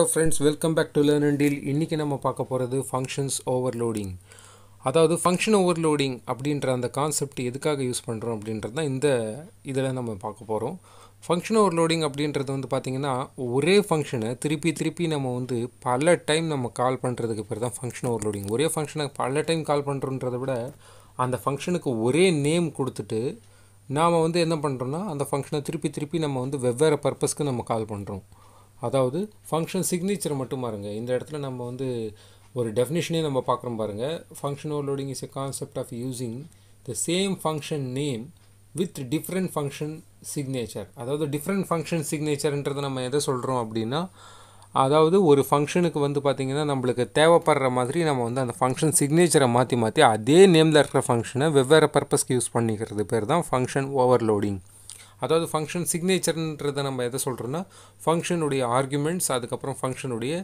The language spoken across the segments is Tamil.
Hello friends, welcome back to Learn and Deal. இன்னைக்கு நம்ம பார்க்க போகிறது ஃபங்க்ஷன்ஸ் ஓவர்லோடிங். அதாவது ஃபங்க்ஷன் ஓவர்லோடிங் அப்படின்ற அந்த கான்செப்ட் எதுக்காக யூஸ் பண்ணுறோம் அப்படின்றது தான் இதில் நம்ம பார்க்க போகிறோம். ஃபங்க்ஷன் ஓவர்லோடிங் அப்படின்றது வந்து பார்த்திங்கன்னா ஒரே ஃபங்க்ஷனை திருப்பி நம்ம பல டைம் நம்ம கால் பண்ணுறதுக்கு பேர் தான் ஃபங்க்ஷன் ஓவர்லோடிங். ஒரே ஃபங்க்ஷனை பல டைம் கால் பண்ணுறோன்றதை விட அந்த ஃபங்க்ஷனுக்கு ஒரே நேம் கொடுத்துட்டு நாம் என்ன பண்ணுறோன்னா அந்த ஃபங்க்ஷனை திருப்பி நம்ம வெவ்வேறு பர்பஸ்க்கு நம்ம கால் பண்ணுறோம். அதாவது ஃபங்க்ஷன் சிக்னேச்சர் மட்டும் பாருங்க. இந்த இடத்துல நம்ம ஒரு டெஃபினிஷனே நம்ம பார்க்குறோம் பாருங்கள். Function overloading is a concept of using the same function name with different function signature. அதாவது டிஃப்ரெண்ட் ஃபங்க்ஷன் சிக்னேச்சர்ன்றதை நம்ம எதை சொல்கிறோம் அப்படின்னா, அதாவது ஒரு ஃபங்க்ஷனுக்கு பார்த்திங்கன்னா நம்மளுக்கு தேவைப்படுற மாதிரி நம்ம அந்த ஃபங்க்ஷன் சிக்னேச்சரை மாற்றி அதே நேமில் இருக்கிற ஃபங்க்ஷனை வெவ்வேறு பர்பஸ்க்கு யூஸ் பண்ணிக்கிறது பேர் தான் ஃபங்க்ஷன் ஓவர்லோடிங். அதாவது ஃபங்க்ஷன் சிக்னேச்சர்ன்றதை நம்ம எதை சொல்கிறோன்னா, ஃபங்க்ஷனுடைய ஆர்குமெண்ட்ஸ், அதுக்கப்புறம் ஃபங்க்ஷனுடைய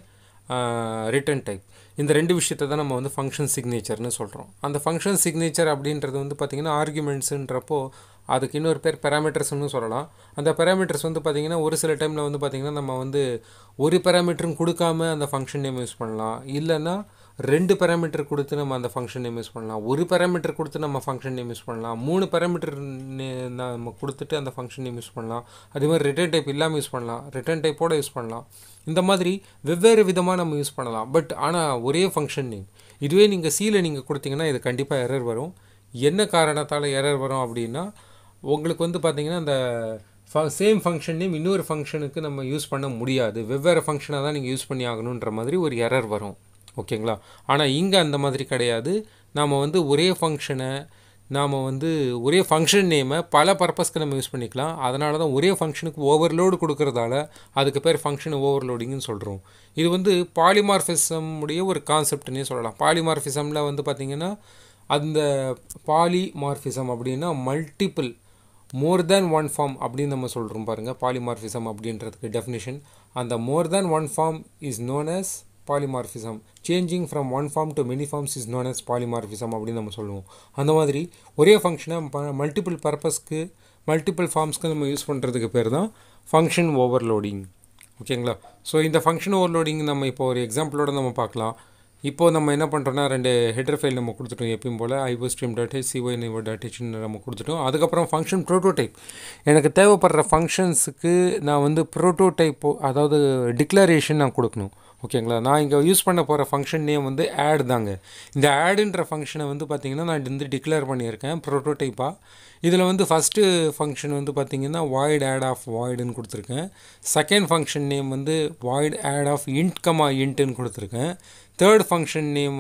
ரிட்டன் டைப், இந்த ரெண்டு விஷயத்தை தான் நம்ம ஃபங்க்ஷன் சிக்னேச்சர்னு சொல்கிறோம். அந்த ஃபங்க்ஷன் சிக்னேச்சர் அப்படின்றது பார்த்திங்கன்னா ஆர்குமெண்ட்ஸுன்றப்போ அதுக்கு இன்னொரு பேர் பேராமீட்டர்ஸ்னு சொல்லலாம். அந்த பேராமீட்டர்ஸ் பார்த்திங்கன்னா ஒரு சில டைமில் பார்த்திங்கன்னா நம்ம ஒரு பேராமீட்டரும் கொடுக்காம அந்த ஃபங்க்ஷன் நேம் யூஸ் பண்ணலாம். இல்லைன்னா ரெண்டு பேராமீட்டர் கொடுத்து நம்ம அந்த ஃபங்க்ஷன் நேம் யூஸ் பண்ணலாம். ஒரு பேராமீட்டர் கொடுத்து நம்ம ஃபங்க்ஷன் நேம் யூஸ் பண்ணலாம். 3 பேராமீட்டர் நம்ம கொடுத்துட்டு அந்த ஃபங்க்ஷன் நேம் யூஸ் பண்ணலாம். அதே மாதிரி ரிட்டர்ன் டைப் இல்லாமல் யூஸ் பண்ணலாம், ரிட்டர்ன் டைப்போடு யூஸ் பண்ணலாம். இந்த மாதிரி வெவ்வேறு விதமாக நம்ம யூஸ் பண்ணலாம். பட் ஆனால் ஒரே ஃபங்க்ஷன் நேம். இதுவே நீங்கள் சியில் நீங்கள் கொடுத்தீங்கன்னா இது கண்டிப்பாக எரர் வரும். என்ன காரணத்தால் எரர் வரும் அப்படின்னா, உங்களுக்கு பார்த்திங்கன்னா அந்த சேம் ஃபங்க்ஷன் நேம் இன்னொரு ஃபங்க்ஷனுக்கு நம்ம யூஸ் பண்ண முடியாது, வெவ்வேறு ஃபங்க்ஷனாக தான் நீங்கள் யூஸ் பண்ணி ஆகணுன்ற மாதிரி ஒரு எரர் வரும். ஓகேங்களா? ஆனால் இங்கே அந்த மாதிரி கிடையாது. நாம் ஒரே ஃபங்க்ஷனை நாம் ஒரே ஃபங்க்ஷன் நேமை பல பர்பஸ்க்கு நம்ம யூஸ் பண்ணிக்கலாம். அதனால தான் ஒரே ஃபங்க்ஷனுக்கு ஓவர்லோடு கொடுக்கறதால அதுக்கு பேர் ஃபங்க்ஷன் ஓவர்லோடிங்னு சொல்கிறோம். இது பாலிமார்ஃபிசம் உடைய ஒரு கான்செப்ட்னே சொல்லலாம். பாலிமார்ஃபிசமில் பார்த்திங்கன்னா அந்த பாலிமார்ஃபிசம் அப்படின்னா multiple more than one form அப்படின்னு நம்ம சொல்கிறோம் பாருங்கள். பாலிமார்ஃபிசம் அப்படின்றதுக்கு டெஃபினிஷன், அந்த more than one form is known as polymorphism. Changing from one form to many forms is known as polymorphism அப்படின்னு நம்ம சொல்லுவோம். அந்த மாதிரி ஒரே ஃபங்க்ஷனை மல்டிபிள் பர்பஸ்க்கு மல்டிபிள் ஃபார்ம்ஸ்க்கு நம்ம யூஸ் பண்ணுறதுக்கு பேர் தான் ஃபங்க்ஷன் ஓவர்லோடிங். ஓகேங்களா? ஸோ இந்த ஃபங்க்ஷன் ஓவர்லோடிங் நம்ம இப்போ ஒரு எக்ஸாம்பிளோடு நம்ம பார்க்கலாம். இப்போது நம்ம என்ன பண்ணுறோன்னா, 2 ஹெடர் ஃபைல் நம்ம கொடுத்துட்டோம். எப்பயும் போல் iostream.h cyneiver.hன்னு நம்ம கொடுத்துட்டோம். அதுக்கப்புறம் ஃபங்க்ஷன் ப்ரோட்டோடைப். எனக்கு தேவைப்படுற ஃபங்க்ஷன்ஸுக்கு நான் ப்ரோட்டோடைப், அதாவது டிக்ளரேஷன் நான் கொடுக்கணும். ஓகேங்களா? நான் இங்கே யூஸ் பண்ண போகிற ஃபங்க்ஷன் நேம் ஆட் தாங்க. இந்த ஆடுன்ற ஃபங்க்ஷனை பார்த்திங்கன்னா நான் டிக்ளேர் பண்ணியிருக்கேன் ப்ரோட்டோடைப்பாக. இதில் ஃபஸ்ட்டு ஃபங்க்ஷன் பார்த்திங்கன்னா void add of voidன்னு கொடுத்துருக்கேன். Second function name void add of int, intன்னு கொடுத்துருக்கேன். Third function name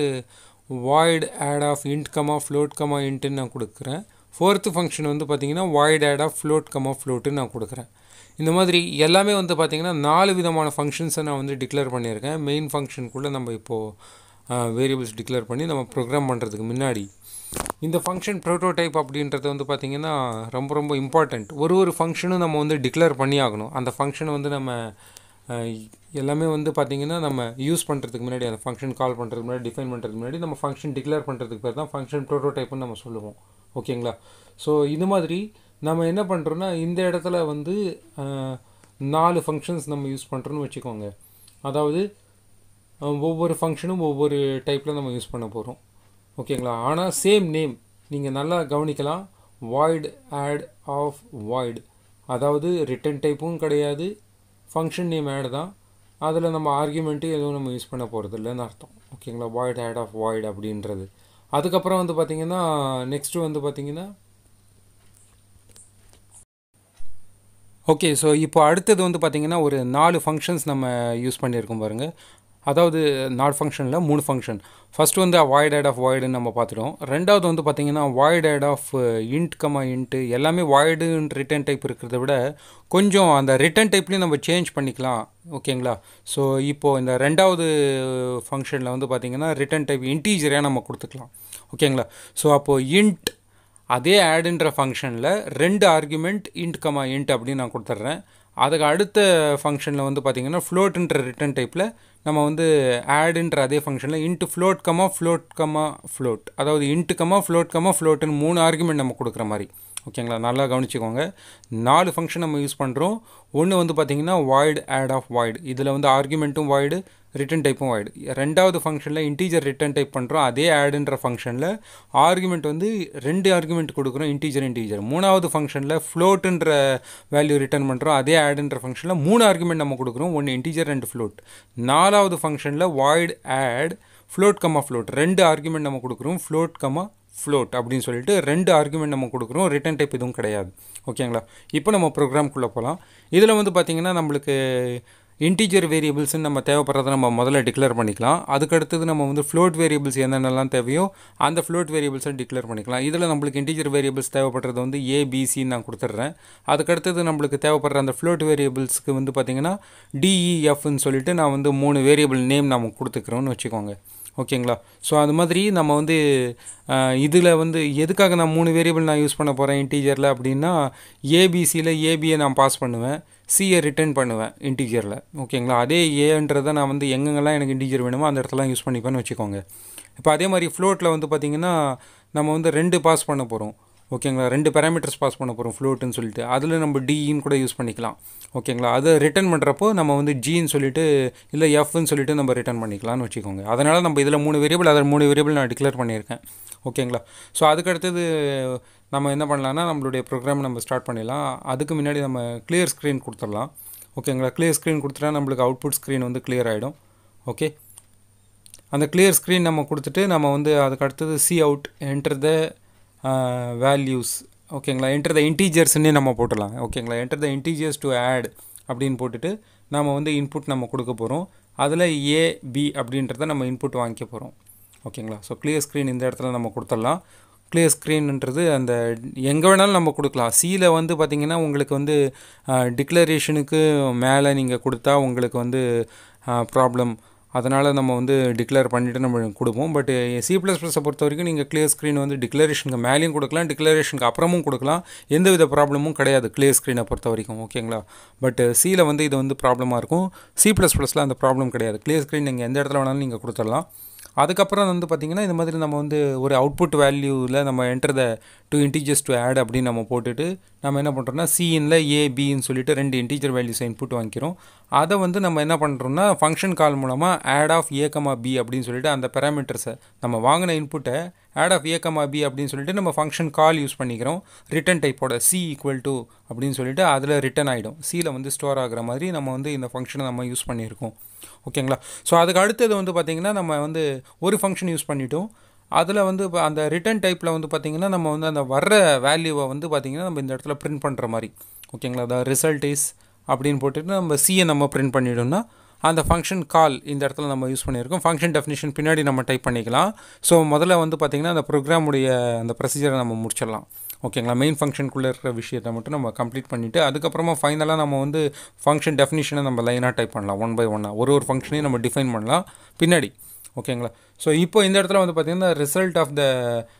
void add of int, float, intன்னு நான் கொடுக்குறேன். ஃபோர்த்து ஃபங்க்ஷன் பார்த்திங்கன்னா void add of float, floatன்னு நான் கொடுக்குறேன். இந்த மாதிரி எல்லாமே பார்த்திங்கன்னா 4 விதமான ஃபங்க்ஷன்ஸை நான் டிக்ளேர் பண்ணியிருக்கேன். மெயின் ஃபங்க்ஷனுக்குள்ளே நம்ம இப்போது வேரியபிள்ஸ் டிக்ளேர் பண்ணி நம்ம ப்ரோக்ராம் பண்ணுறதுக்கு முன்னாடி இந்த ஃபங்க்ஷன் ப்ரோட்டோடைப் அப்படின்றது பார்த்திங்கன்னா ரொம்ப இம்பார்ட்டண்ட். ஒரு ஃபங்க்ஷனும் நம்ம டிக்ளேர் பண்ணி ஆகணும். அந்த ஃபங்க்ஷனை நம்ம எல்லாமே பார்த்திங்கன்னா நம்ம யூஸ் பண்ணுறதுக்கு முன்னாடி, அந்த ஃபங்க்ஷன் கால் பண்ணுறதுக்கு முன்னாடி, டிஃபைன் பண்ணுறதுக்கு முன்னாடி நம்ம ஃபங்க்ஷன் டிக்ளேர் பண்ணுறதுக்கு பேர் தான் ஃபங்க்ஷன் ப்ரோட்டோடைப்னு நம்ம சொல்லுவோம். ஓகேங்களா? ஸோ இது மாதிரி நம்ம என்ன பண்ணுறோன்னா, இந்த இடத்துல 4 ஃபங்க்ஷன்ஸ் நம்ம யூஸ் பண்ணுறோன்னு வச்சுக்கோங்க. அதாவது ஒவ்வொரு ஃபங்க்ஷனும் ஒவ்வொரு டைப்பில் நம்ம யூஸ் பண்ண போகிறோம். ஓகேங்களா? ஆனால் சேம் நேம் நீங்கள் நல்லா கவனிக்கலாம். void add of void, அதாவது ரிட்டன் டைப்பும் கிடையாது, ஃபங்க்ஷன் நேம் ஆட் தான். அதில் நம்ம ஆர்குமெண்ட்டு எதுவும் நம்ம யூஸ் பண்ண போகிறது இல்லைன்னு அர்த்தம். ஓகேங்களா? void add of void அப்படின்றது. அதுக்கப்புறம் பார்த்திங்கன்னா நெக்ஸ்ட்டு பார்த்திங்கன்னா ஓகே. ஸோ இப்போ அடுத்தது பார்த்திங்கன்னா ஒரு 4 ஃபங்க்ஷன்ஸ் நம்ம யூஸ் பண்ணியிருக்கோம் பாருங்கள். அதாவது 4 ஃபங்க்ஷனில் 3 function. First void add of voidன்னு நம்ம பார்த்துட்டோம். ரெண்டாவது பார்த்திங்கன்னா void add of int, int. எல்லாமே void ரிட்டன் டைப் இருக்கிறத விட கொஞ்சம் அந்த ரிட்டன் டைப்லேயும் நம்ம சேஞ்ச் பண்ணிக்கலாம். ஓகேங்களா? ஸோ இப்போது இந்த ரெண்டாவது ஃபங்க்ஷனில் பார்த்திங்கன்னா ரிட்டன் டைப் இன்டீஜராக நம்ம கொடுத்துக்கலாம். ஓகேங்களா? ஸோ அப்போது int, அதே ஆடுன்ற ஃபங்க்ஷனில் 2 ஆர்குமெண்ட் int, int அப்படின்னு நான் கொடுத்துட்றேன். அதுக்கு அடுத்த ஃபங்க்ஷனில் பார்த்திங்கன்னா ஃப்ளோட்ன்ற ரிட்டன் டைப்பில் நம்ம ஆடுன்ற அதே ஃபங்க்ஷனில் int float, float, float, அதாவது int, float, floatன்னு 3 ஆர்குமெண்ட் நம்ம கொடுக்குற மாதிரி. ஓகேங்களா, நல்லா கவனிச்சுக்கோங்க. 4 ஃபங்க்ஷன் நம்ம யூஸ் பண்ணுறோம். ஒன்று வந்து பார்த்திங்கன்னா வாய்டு ஆட் ஆஃப் வாய்டு, இதில் வந்து ஆர்குமெண்ட்டும் வாய்டு, ரிட்டன் டைப்பும் வாய்டு. ரெண்டாவது ஃபங்க்ஷனில் இன்டீஜர் ரிட்டன் டைப் பண்ணுறோம். அதே ஆடுன்ற ஃபங்க்ஷனில் ஆர்குமெண்ட் வந்து 2 ஆர்குமெண்ட் கொடுக்குறோம், இன்டீஜர். மூணாவது ஃபங்க்ஷனில் ஃப்ளோட்டுன்ற வேல்யூ ரிட்டன் பண்ணுறோம். அதே ஆடுன்ற ஃபங்க்ஷனில் 3 ஆர்குமெண்ட் நம்ம கொடுக்குறோம், 1 இன்டீஜர் 2 ஃப்ளோட். நாலாவது ஃபங்க்ஷனில் வாய்டு ஆட் ஃப்ளோட், 2 ஆர்குமெண்ட் நம்ம கொடுக்குறோம், ஃப்ளோட் அப்படின்னு சொல்லிட்டு 2 ஆர்குமெண்ட் நம்ம கொடுக்குறோம், ரிட்டன் டைப் எதுவும் கிடையாது. ஓகேங்களா, இப்போ நம்ம ப்ரோக்ராம்குள்ளே போகலாம். இதில் வந்து பார்த்திங்கன்னா நம்மளுக்கு இன்டீஜர் வேரியபிள்ஸ்ன்னு நம்ம தேவைப்படுறத நம்ம முதல்ல டிக்ளேர் பண்ணிக்கலாம். அதுக்கடுத்தது நம்ம வந்து ஃப்ளோட் வேரியபிள்ஸ் என்னென்னலாம் தேவையோ அந்த ஃப்ளோட் வேரியபிள்ஸை டிக்ளேர் பண்ணிக்கலாம். இதில் நம்மளுக்கு இன்டீஜர் வேரியபிள்ஸ் தேவைப்படுறது வந்து ஏபிசின்னு நான் கொடுத்துட்றேன். அதுக்கடுத்தது நம்மளுக்கு தேவைப்படுற அந்த ஃப்ளோட் வேரியபிள்ஸ்க்கு வந்து பார்த்திங்கன்னா டிஇஎஃப்னு சொல்லிட்டு நான் வந்து 3 வேரியபிள் நேம் நம்ம கொடுத்துக்கிறோன்னு வச்சுக்கோங்க. ஓகேங்களா, ஸோ அது மாதிரி நம்ம வந்து இதில் வந்து எதுக்காக நான் 3 வேரியபிள் நான் யூஸ் பண்ண போகிறேன் இன்டீஜரில் அப்படின்னா, ஏபிசியில் ஏபியை நான் பாஸ் பண்ணுவேன், சியை ரிட்டர்ன் பண்ணுவேன் இன்டீஜரில். ஓகேங்களா, அதே ஏன்றதை நான் வந்து எங்கெங்கெல்லாம் எனக்கு இன்டீஜர் வேணுமோ அந்த இடத்துல யூஸ் பண்ணிப்பேன்னு வச்சுக்கோங்க. இப்போ அதே மாதிரி ஃப்ளோட்டில் வந்து பார்த்திங்கன்னா நம்ம வந்து 2 பாஸ் பண்ண போகிறோம். ஓகேங்களா, 2 பேராமீட்டர்ஸ் பாஸ் பண்ண போகிறோம் ஃப்ளோட்டுன்னு சொல்லிட்டு, அதில் நம்ம டின்னு கூட யூஸ் பண்ணிக்கலாம். ஓகேங்களா, அதை ரிட்டர்ன் பண்ணுறப்போ நம்ம வந்து ஜின்னு சொல்லிட்டு இல்லை எஃப்னு சொல்லிட்டு நம்ம ரிட்டர்ன் பண்ணிக்கலாம்னு வச்சுக்கோங்க. அதனால் நம்ம இதில் 3 வேரியபிள், அதில் 3 வேரியபிள் நான் டிக்ளேர் பண்ணியிருக்கேன். ஓகேங்களா, ஸோ அதுக்கடுத்தது நம்ம என்ன பண்ணலான்னா நம்மளுடைய ப்ரோக்ராம் நம்ம ஸ்டார்ட் பண்ணிடலாம். அதுக்கு முன்னாடி நம்ம கிளியர் ஸ்க்ரீன் கொடுத்துடலாம். ஓகேங்களா, கிளியர் ஸ்க்ரீன் கொடுத்துட்டா நம்மளுக்கு அவுட்புட் ஸ்க்ரீன் வந்து கிளியர் ஆகிடும். ஓகே, அந்த கிளியர் ஸ்க்ரீன் நம்ம கொடுத்துட்டு நம்ம வந்து அதுக்கு அடுத்தது C out enter the values. ஓகேங்களா, என்டர் த இன்டீஜர்ஸ்ன்னே நம்ம போட்டுடலாம். ஓகேங்களா, enter the integers to add அப்படின்னு போட்டுட்டு நம்ம வந்து இன்புட் நம்ம கொடுக்க போகிறோம். அதில் ஏபி அப்படின்றத நம்ம இன்புட் வாங்கிக்க போகிறோம். ஓகேங்களா, ஸோ கிளியர் ஸ்க்ரீன் இந்த இடத்துல நம்ம கொடுத்துடலாம். கிளியர் ஸ்க்ரீன்ன்றது அந்த எங்கே வேணாலும் நம்ம கொடுக்கலாம். சியில் வந்து பார்த்திங்கன்னா உங்களுக்கு வந்து டிக்ளரேஷனுக்கு மேலே நீங்கள் கொடுத்தா உங்களுக்கு வந்து ப்ராப்ளம், அதனால் நம்ம வந்து டிக்ளேர் பண்ணிவிட்டு நம்ம கொடுப்போம். பட் C++-ஐ பொறுத்த வரைக்கும் நீங்கள் கிளியர் ஸ்க்ரீன் வந்து டிக்ளரேஷனுக்கு மேலேயும் கொடுக்கலாம், டிக்ளரேஷனுக்கு அப்புறமும் கொடுக்கலாம், எந்தவித ப்ராப்ளமும் கிடையாது கிளியர் ஸ்க்ரீனை பொறுத்த வரைக்கும். ஓகேங்களா, பட் சியில் வந்து இது வந்து ப்ராப்ளமாக இருக்கும். C++ல் அந்த ப்ராப்ளம் கிடையாது. கிளியர் ஸ்க்ரீன் நீங்கள் எந்த இடத்துல வேணாலும் நீங்கள் கொடுத்துடலாம். அதுக்கப்புறம் வந்து பார்த்திங்கன்னா இந்த மாதிரி நம்ம வந்து ஒரு அவுட்புட் வேல்யூவில் நம்ம enter the 2 integers to add அப்படின்னு நம்ம போட்டுட்டு நம்ம என்ன பண்ணுறோம்னா சிஇன்ல ஏபின்னு சொல்லிட்டு 2 இன்டீஜர் வேல்யூஸை இன்புட் வாங்கிக்கிறோம். அதை வந்து நம்ம என்ன பண்ணுறோம்னா ஃபங்க்ஷன் கால் மூலமாக add of A comma B அப்படின்னு சொல்லிட்டு அந்த பேராமீட்டர்ஸை நம்ம வாங்கின இன்புட்டை add of A comma B அப்படின்னு சொல்லிட்டு நம்ம ஃபங்க்ஷன் கால் யூஸ் பண்ணிக்கிறோம். ரிட்டன் டைப்போட சி ஈக்குவல் டு அப்படின்னு சொல்லிட்டு அதில் ரிட்டன் ஆகிடும். சியில் வந்து ஸ்டோர் ஆகிற மாதிரி நம்ம வந்து இந்த ஃபங்க்ஷனை நம்ம யூஸ் பண்ணியிருக்கோம். ஓகேங்களா, ஸோ அதுக்கு அடுத்தது வந்து பார்த்திங்கன்னா நம்ம வந்து ஒரு ஃபங்க்ஷன் யூஸ் பண்ணிட்டோம். அதில் வந்து அந்த ரிட்டன் டைப்பில் வந்து பார்த்திங்கன்னா நம்ம வந்து அந்த வர்ற வேல்யூவை வந்து பார்த்திங்கன்னா நம்ம இந்த இடத்துல பிரிண்ட் பண்ணுற மாதிரி. ஓகேங்களா, அந்த ரிசல்ட் இஸ் அப்படின்னு போட்டுட்டு நம்ம சியை நம்ம பிரிண்ட் பண்ணிட்டோம்னா அந்த ஃபங்க்ஷன் கால் இந்த இடத்துல நம்ம யூஸ் பண்ணியிருக்கோம். ஃபங்க்ஷன் டெஃபினிஷன் பின்னாடி நம்ம டைப் பண்ணிக்கலாம். ஸோ முதல்ல வந்து பார்த்திங்கன்னா அந்த ப்ரோக்ராமுடைய அந்த ப்ரொசீஜரை நம்ம முடிச்சிடலாம். ஓகேங்களா, மெயின் ஃபங்க்ஷனுக்குள்ளே இருக்கிற விஷயத்தை மட்டும் நம்ம கம்ப்ளீட் பண்ணிவிட்டு அதுக்கப்புறமா ஃபைனலாக நம்ம வந்து ஃபங்க்ஷன் டெஃபினிஷனை நம்ம லைனாக டைப் பண்ணலாம். 1 by 1 ஒரு ஃபங்க்ஷனையும் நம்ம டிஃபைன் பண்ணலாம் பின்னாடி. ஓகேங்களா, ஸோ இப்போ இந்த இடத்துல வந்து பார்த்திங்கன்னா result of the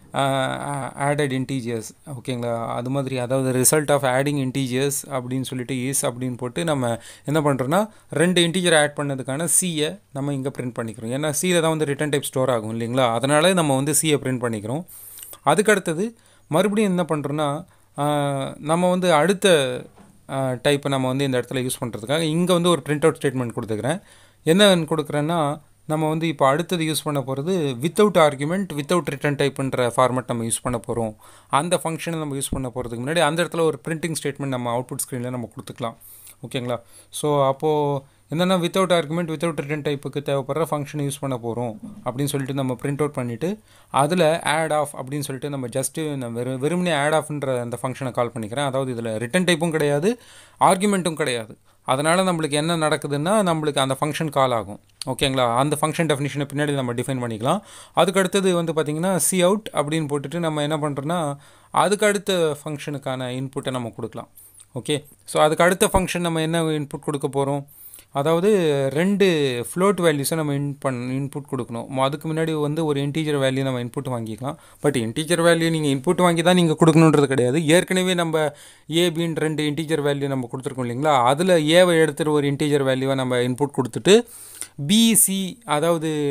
added integers. ஓகேங்களா, அது மாதிரி அதாவது ரிசல்ட் ஆஃப் ஆடிங் இன்டீஜர்ஸ் அப்படின்னு சொல்லிட்டு இஸ் அப்படின்னு போட்டு நம்ம என்ன பண்ணுறோன்னா 2 இன்டீஜர் ஆட் பண்ணதுக்கான சியை நம்ம இங்கே பிரிண்ட் பண்ணிக்கிறோம். ஏன்னா சியில் தான் வந்து ரிட்டன் டைப் ஸ்டோர் ஆகும் இல்லைங்களா, அதனால நம்ம வந்து சியை பிரிண்ட் பண்ணிக்கிறோம். அதுக்கடுத்தது மறுபடியும் என்ன பண்ணுறோன்னா நம்ம வந்து அடுத்த டைப்பை நம்ம வந்து இந்த இடத்துல யூஸ் பண்ணுறதுக்காக இங்கே வந்து ஒரு பிரிண்ட் அவுட் ஸ்டேட்மெண்ட் கொடுத்துக்கிறேன். என்னன்னு கொடுக்குறேன்னா நம்ம வந்து இப்போ அடுத்தது யூஸ் பண்ண போகிறது வித்தவுட் ஆர்குமெண்ட் வித்தவுட் ரிட்டன் டைப்புன்ற ஃபார்மேட் நம்ம யூஸ் பண்ண போகிறோம். அந்த ஃபங்க்ஷனை நம்ம யூஸ் பண்ண போகிறதுக்கு முன்னாடி அந்த இடத்துல ஒரு பிரிண்டிங் ஸ்டேட்மெண்ட் நம்ம அவுட்புட் ஸ்க்ரீனில் நம்ம கொடுத்துக்கலாம். ஓகேங்களா, ஸோ அப்போது என்னென்னா வித்தவுட் ஆர்குமெண்ட் வித்தவுட் ரிட்டன் டைப்புக்கு தேவைப்படுற ஃபங்க்ஷனை யூஸ் பண்ண போகிறோம் அப்படின்னு சொல்லிட்டு நம்ம பிரிண்ட் அவுட் பண்ணிவிட்டு அதில் ஆட் ஆஃப் அப்படின்னு சொல்லிட்டு நம்ம ஜஸ்ட்டு நான் வெறுமனே ஆட் ஆஃப்ன்ற அந்த ஃபங்க்ஷனை கால் பண்ணிக்கிறேன். அதாவது இதில் ரிட்டன் டைப்பும் கிடையாது, ஆர்குமெண்ட்டும் கிடையாது. அதனால் நம்மளுக்கு என்ன நடக்குதுன்னா நம்மளுக்கு அந்த ஃபங்க்ஷன் கால் ஆகும். ஓகேங்களா, அந்த ஃபங்க்ஷன் டெஃபினிஷனை பின்னாடி நம்ம டிஃபைன் பண்ணிக்கலாம். அதுக்கு அடுத்தது வந்து பார்த்திங்கன்னா சி அவுட் அப்படின்னு போட்டுட்டு நம்ம என்ன பண்ணுறோன்னா அதுக்கு அடுத்த ஃபங்க்ஷனுக்கான இன்புட்டை நம்ம கொடுக்கலாம். ஓகே, ஸோ அதுக்கு அடுத்த ஃபங்க்ஷன் நம்ம என்ன இன்புட் கொடுக்க போகிறோம், அதாவது 2 ஃப்ளோட் வேல்யூஸை நம்ம இன்புட் கொடுக்கணும். அதுக்கு முன்னாடி வந்து ஒரு இன்டீஜர் வேல்யூ நம்ம இன்புட் வாங்கிக்கலாம். பட் இன்டீஜர் வேல்யூ நீங்கள் இன்புட் வாங்கி தான் நீங்கள் கொடுக்கணுன்றது கிடையாது. ஏற்கனவே நம்ம ஏபின்னு 2 இன்டீஜர் வேல்யூ நம்ம கொடுத்துருக்கோம் இல்லைங்களா, அதில் ஏவை எடுத்துகிட்டு ஒரு இன்டீஜர் வேல்யூவை நம்ம இன்புட் கொடுத்துட்டு பிசி அதாவது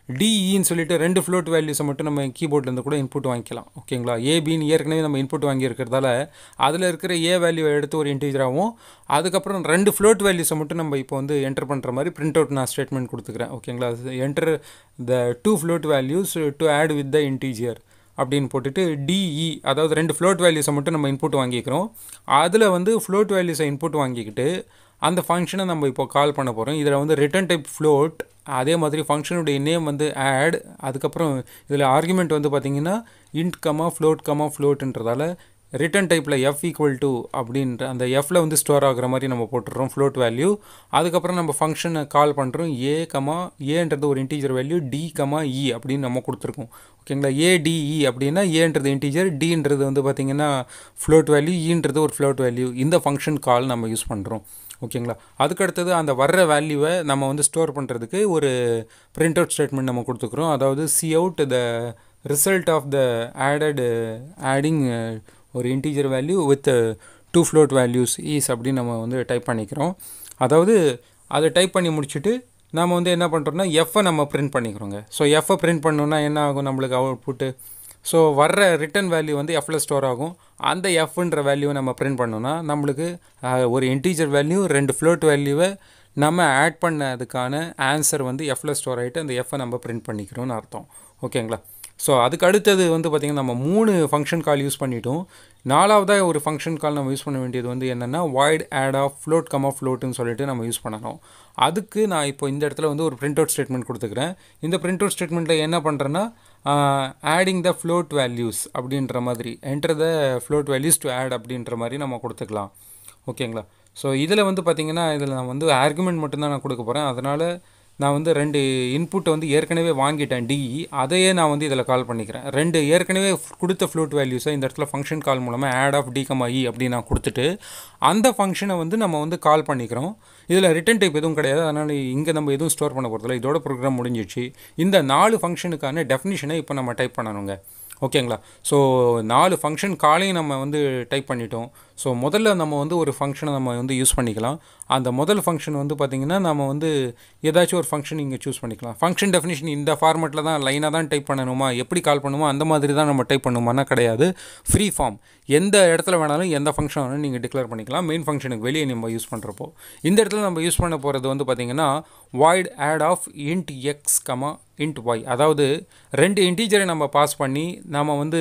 டிஇன்னு சொல்லிட்டு 2 ஃப்ளோட் வேல்யூஸை மட்டும் நம்ம கீபோர்ட்லேருந்து கூட இன்புட் வாங்கிக்கலாம். ஓகேங்களா, ஏபின்னு ஏற்கனவே நம்ம இன்புட் வாங்கியிருக்கிறதால அதில் இருக்கிற ஏ வேல்யூவை எடுத்து ஒரு இன்டீஜராகவும் அதுக்கப்புறம் 2 ஃப்ளோட் வேல்யூஸை மட்டும் நம்ம இப்போ வந்து என்டர் பண்ணுற மாதிரி பிரிண்ட் அவுட் நான் ஸ்டேட்மெண்ட் கொடுத்துக்கிறேன். ஓகேங்களா, enter the 2 float values to add with the integer அப்படின்னு போட்டுட்டு டிஇ, அதாவது 2 ஃப்ளோட் வேல்யூஸை மட்டும் நம்ம இன்புட் வாங்கிக்கிறோம். அதில் வந்து ஃப்ளோட் வேல்யூஸை இன்புட் வாங்கிக்கிட்டு அந்த ஃபங்க்ஷனை நம்ம இப்போ கால் பண்ண போகிறோம். இதில் வந்து ரிட்டர்ன் டைப் ஃப்ளோட், அதே மாதிரி ஃபங்க்ஷனுடைய நேம் வந்து ஆட், அதுக்கப்புறம் இதில் ஆர்குமெண்ட் வந்து பார்த்திங்கன்னா இன்ட் கமா ஃப்ளோட்ன்றதால ரிட்டர்ன் டைப்பில் எஃப் ஈக்குவல் டு அப்படின்ற அந்த எஃப்பில் வந்து ஸ்டோர் ஆகிற மாதிரி நம்ம போட்டுடுறோம் ஃப்ளோட் வேல்யூ. அதுக்கப்புறம் நம்ம ஃபங்க்ஷனை கால் பண்ணுறோம். ஏன்றது ஒரு integer value, D comma E அப்படின்னு நம்ம கொடுத்துருக்கோம். ஓகேங்களா, ஏடிஇ அப்படின்னா ஏன்றது இன்டீஜர், டின்றது வந்து பார்த்திங்கன்னா ஃப்ளோட் வேல்யூ, ஈன்றது ஒரு ஃப்ளோட் வேல்யூ. இந்த ஃபங்க்ஷன் கால் நம்ம யூஸ் பண்ணுறோம். ஓகேங்களா, அதுக்கடுத்தது அந்த வர்ற வேல்யூவை நம்ம வந்து ஸ்டோர் பண்ணுறதுக்கு ஒரு பிரிண்ட் அவுட் ஸ்டேட்மெண்ட் நம்ம கொடுத்துக்கிறோம். அதாவது C out the result of the adding ஒரு integer value with 2 float values is அப்படின்னு நம்ம வந்து டைப் பண்ணிக்கிறோம். அதாவது அதை டைப் பண்ணி முடிச்சுட்டு நம்ம வந்து என்ன பண்ணுறோம்னா எஃப்பை நம்ம பிரிண்ட் பண்ணிக்கிறோங்க. ஸோ எஃப்பை பிரிண்ட் பண்ணோன்னா என்ன ஆகும் நம்மளுக்கு அவுட்புட்டு? ஸோ வர்ற ரிட்டன் வேல்யூ வந்து எஃப்பில் ஸ்டோர் ஆகும். அந்த எஃப்ன்ற வேல்யூவை நம்ம பிரிண்ட் பண்ணோன்னா நம்மளுக்கு ஒரு இன்டீஜர் வேல்யூ 2 ஃப்ளோட் வேல்யூவை நம்ம ஆட் பண்ணதுக்கான ஆன்சர் வந்து எஃப்பில் ஸ்டோர் ஆகிட்டு அந்த எஃப்பை நம்ம பிரிண்ட் பண்ணிக்கிறோம்னு அர்த்தம். ஓகேங்களா, ஸோ அதுக்கு அடுத்தது வந்து பார்த்திங்கன்னா நம்ம 3 ஃபங்க்ஷன் கால் யூஸ் பண்ணிட்டோம். 4வதாக ஒரு ஃபங்க்ஷன் கால் நம்ம யூஸ் பண்ண வேண்டியது வந்து என்னென்னா void add of float comma ஃப்ளோட்டுன்னு சொல்லிட்டு நம்ம யூஸ் பண்ணணும். அதுக்கு நான் இப்போ இந்த இடத்துல வந்து ஒரு பிரிண்ட் அவுட் ஸ்டேட்மெண்ட் கொடுத்துக்கிறேன். இந்த பிரிண்ட் அவுட் ஸ்டேட்மெண்ட்டில் என்ன பண்ணுறேன்னா ஆடிங் த ஃப்ளோட் வேல்யூஸ் அப்படின்ற மாதிரி enter the float values to add அப்படின்ற மாதிரி நம்ம கொடுத்துக்கலாம். ஓகேங்களா, ஸோ இதில் வந்து பார்த்திங்கன்னா இதில் நான் வந்து ஆர்குமெண்ட் மட்டும்தான் நான் கொடுக்க போகிறேன். அதனால் நான் வந்து 2 இன்புட்டை வந்து ஏற்கனவே வாங்கிட்டேன் டிஇ, அதையே நான் வந்து இதில் கால் பண்ணிக்கிறேன். 2 ஏற்கனவே கொடுத்த ஃப்ளோட் வேல்யூஸை இந்த இடத்துல ஃபங்க்ஷன் கால் மூலமாக add of d comma e அப்படி நான் கொடுத்துட்டு அந்த ஃபங்க்ஷனை வந்து நம்ம வந்து கால் பண்ணிக்கிறோம். இதில் ரிட்டன் டைப் எதுவும் கிடையாது, அதனால் இங்கே நம்ம எதுவும் ஸ்டோர் பண்ண போகிறதில்ல. இதோட ப்ரோக்ராம் முடிஞ்சிச்சு. இந்த 4 ஃபங்க்ஷனுக்கான டெஃபினிஷனை இப்போ நம்ம டைப் பண்ணணுங்க. ஓகேங்களா, ஸோ 4 ஃபங்க்ஷன் காலையும் நம்ம வந்து டைப் பண்ணிட்டோம். ஸோ முதல்ல நம்ம வந்து ஒரு ஃபங்க்ஷனை நம்ம வந்து யூஸ் பண்ணிக்கலாம். அந்த முதல் ஃபங்க்ஷன் வந்து பார்த்திங்கன்னா நம்ம வந்து ஏதாச்சும் ஒரு ஃபங்க்ஷன் இங்கே சூஸ் பண்ணிக்கலாம். ஃபங்க்ஷன் டெஃபினிஷன் இந்த ஃபார்மெட்டில் தான் லைனாக தான் டைப் பண்ணணுமா, எப்படி கால் பண்ணுமோ அந்த மாதிரி தான் நம்ம டைப் பண்ணுமானா கிடையாது. ஃப்ரீ ஃபார்ம், எந்த இடத்துல வேணாலும் எந்த ஃபங்க்ஷன் வேணாலும் நீங்கள் டிக்ளேர் பண்ணிக்கலாம். மெயின் ஃபங்க்ஷனுக்கு வெளியே நம்ம யூஸ் பண்ணுறப்போ இந்த இடத்துல நம்ம யூஸ் பண்ண போகிறது வந்து பார்த்திங்கன்னா void add of int x comma int y. அதாவது 2 இன்டீஜரை நம்ம பாஸ் பண்ணி நாம் வந்து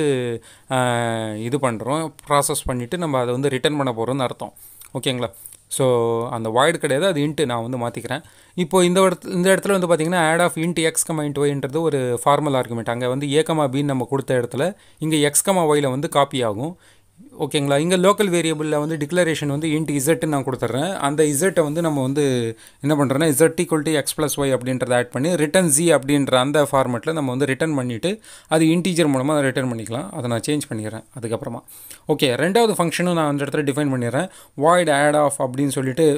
இது பண்ணுறோம், ப்ராசஸ் பண்ணிவிட்டு நம்ம அதை வந்து ரிட்டர்ன் பண்ண போகிறோம்னு அர்த்தம். ஓகேங்களா, ஸோ அந்த வாய்டு கிடையாது, அது இன்ட்டு நான் வந்து மாற்றிக்கிறேன். இப்போ இந்த இடத்துல வந்து பார்த்திங்கன்னா add of int x comma int ஒய்ன்றது ஒரு ஃபார்மல் ஆர்குமெண்ட். அங்கே வந்து ஏ கமா பின்னு நம்ம கொடுத்த இடத்துல இங்கே எக்ஸ் கமா ஒயில் வந்து காப்பி ஆகும். ஓகேங்களா, இங்கே லோக்கல் வேரியபிளில் வந்து டிக்ளரேஷன் வந்து இன்ட் இசட்டுன்னு நான் கொடுத்துட்றேன். அந்த இசட்டை வந்து நம்ம வந்து என்ன பண்ணுறோன்னா z equal to x plus y அப்படின்றத ஆட் பண்ணி ரிட்டன் ஜி அப்படின்ற அந்த ஃபார்மெட்டில் நம்ம வந்து ரிட்டன் பண்ணிவிட்டு அது இன்டீஜர் மூலமாக அதை ரிட்டன் பண்ணிக்கலாம். அதை நான் சேஞ்ச் பண்ணிடுறேன் அதுக்கப்புறமா. ஓகே, 2வது ஃபங்க்ஷனும் நான் அந்த இடத்துல டிஃபைன் பண்ணிடுறேன். வாய்ட் ஆட் ஆஃப் அப்படின்னு சொல்லிட்டு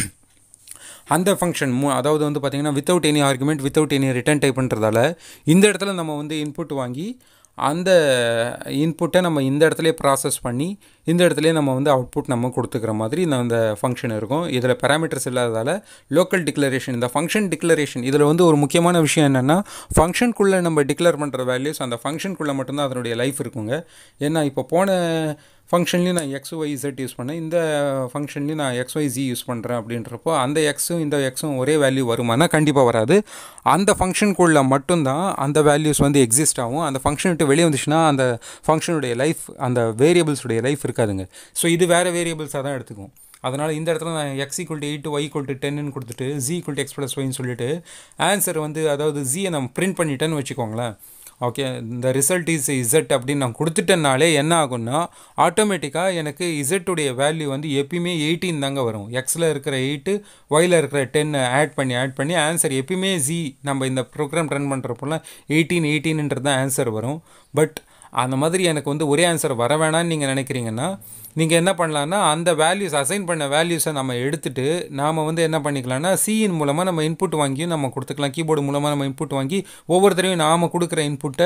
அந்த ஃபங்க்ஷன் அதாவது வந்து பார்த்திங்கன்னா without any argument without any return டைப்ன்றதால இந்த இடத்துல நம்ம வந்து இன்புட் வாங்கி அந்த இன்புட்டை நம்ம இந்த இடத்துலையே ப்ராசஸ் பண்ணி இந்த இடத்துலையே நம்ம வந்து அவுட்புட் நம்ம கொடுத்துக்கிற மாதிரி அந்த ஃபங்க்ஷன் இருக்கும். இதில் பேராமீட்டர்ஸ் இல்லாததால் லோக்கல் டிக்ளரேஷன், இந்த ஃபங்க்ஷன் டிக்ளரேஷன் இதில் வந்து ஒரு முக்கியமான விஷயம் என்னென்னா ஃபங்க்ஷனுக்குள்ளே நம்ம டிக்ளேர் பண்ணுற வேல்யூஸ் அந்த ஃபங்க்ஷனுக்குள்ளே மட்டும்தான் அதனுடைய லைஃப் இருக்குங்க. ஏன்னா இப்போ போன ஃபங்க்ஷன்லேயும் நான் எக்ஸ் ஒய் இசட் யூஸ் பண்ணேன், இந்த ஃபங்க்ஷன்லேயும் நான் எக்ஸ் ஒய் ஜி யூஸ் பண்ணுறேன். அப்படின்றப்போ அந்த எக்ஸும் இந்த எக்ஸும் ஒரே வேல்யூ வருமானா கண்டிப்பாக வராது. அந்த ஃபங்க்ஷனுக்குள்ளே மட்டும்தான் அந்த வேல்யூஸ் வந்து எக்ஸிஸ்ட் ஆகும். அந்த ஃபங்க்ஷன் விட்டு வெளியே வந்துச்சுன்னா அந்த ஃபங்க்ஷனுடைய லைஃப், அந்த வேரியபிள்ஸுடைய லைஃப் இருக்காதுங்க. ஸோ இது வேறு வேரியபிள்ஸாக தான் எடுத்துக்கும். அதனால் இந்த இடத்துல நான் x equal to 8 y equal to 10ன்னு கொடுத்துட்டு g equal to x plus ஒய்ன்னு சொல்லிட்டு ஆன்சர் வந்து அதாவது ஜியை நம்ம பிரிண்ட் பண்ணிட்டேன்னு வச்சுக்கோங்களேன். ஓகே, இந்த ரிசல்ட் இஸ் இசட் அப்படின்னு நான் கொடுத்துட்டேனாலே என்ன ஆகும்னா ஆட்டோமேட்டிக்காக எனக்கு இசட்டுடைய வேல்யூ வந்து எப்பயுமே 18 தாங்க வரும். எக்ஸில் இருக்கிற 8 ஒயில் இருக்கிற 10 ஆட் பண்ணி ஆன்சர் எப்பயுமே ஜி நம்ம இந்த ப்ரோக்ராம் ரன் பண்ணுறப்போலாம் 18ன்றது தான் ஆன்சர் வரும். பட் அந்த மாதிரி எனக்கு வந்து ஒரே ஆன்சர் வர வேணான்னு நீங்கள் நினைக்கிறீங்கன்னா நீங்கள் என்ன பண்ணலான்னா அந்த வேல்யூஸ் அசைன் பண்ண வேல்யூஸை நம்ம எடுத்துகிட்டு நாம் வந்து என்ன பண்ணிக்கலாம்னா சியின் மூலமாக நம்ம இன்புட் வாங்கியும் நம்ம கொடுத்துக்கலாம். கீபோர்டு மூலமாக நம்ம இன்புட் வாங்கி ஒவ்வொரு தடவையும் நாம் கொடுக்குற இன்புட்டை